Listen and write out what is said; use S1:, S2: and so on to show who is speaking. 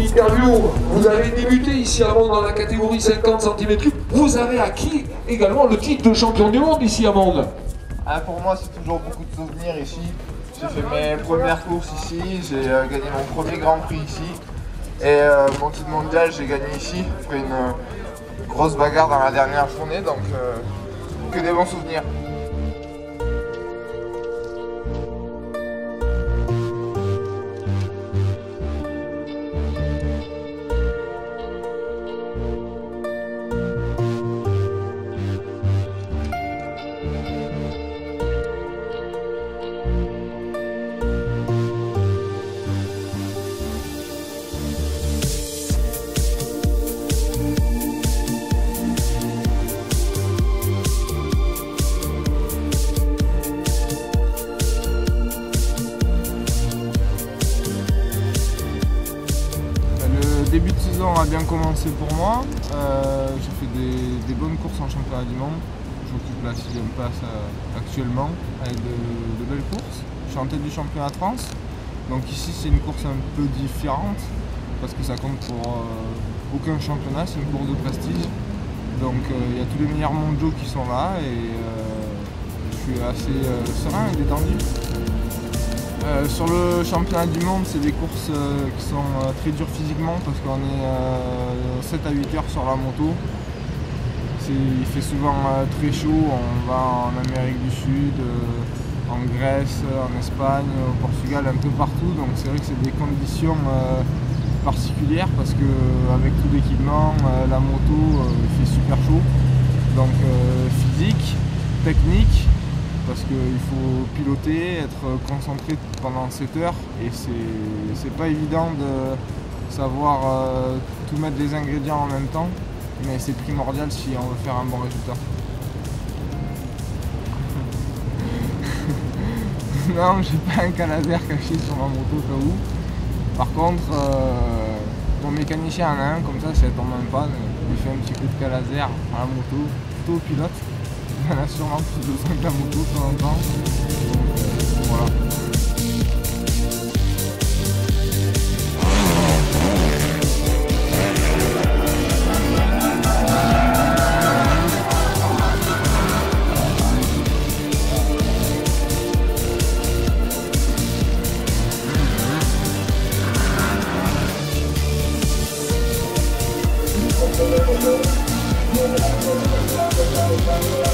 S1: interview. Vous avez débuté ici à Mende dans la catégorie 50 cm3. Vous avez acquis également le titre de champion du monde ici à Mende.
S2: Pour moi, c'est toujours beaucoup de souvenirs ici. J'ai fait mes premières courses ici, j'ai gagné mon premier Grand Prix ici. Et mon titre mondial, j'ai gagné ici, après une grosse bagarre dans la dernière journée, donc que des bons souvenirs.
S3: Le début de saison a bien commencé pour moi. J'ai fait des bonnes courses en championnat du monde. J'occupe la 6e place actuellement avec de belles courses. Je suis en tête du championnat de France. Donc ici c'est une course un peu différente parce que ça compte pour aucun championnat, c'est une course de prestige. Donc il y a tous les meilleurs mondiaux qui sont là et je suis assez serein et détendu. Sur le championnat du monde, c'est des courses qui sont très dures physiquement parce qu'on est 7 à 8 heures sur la moto. Il fait souvent très chaud, on va en Amérique du Sud, en Grèce, en Espagne, au Portugal, un peu partout. Donc c'est vrai que c'est des conditions particulières parce qu'avec tout l'équipement, la moto, il fait super chaud. Donc physique, technique, parce qu'il faut piloter, être concentré pendant 7 heures et c'est pas évident de savoir tout mettre les ingrédients en même temps, mais c'est primordial si on veut faire un bon résultat. Non, j'ai pas un calaser caché sur ma moto au cas où. Par contre, mon mécanicien en a un, comme ça si elle tombe en panne, il fait un petit coup de calaser à la moto, plutôt au pilote. Il en a sûrement plus besoin que la moto de temps en temps. Donc voilà.
S4: Thank you.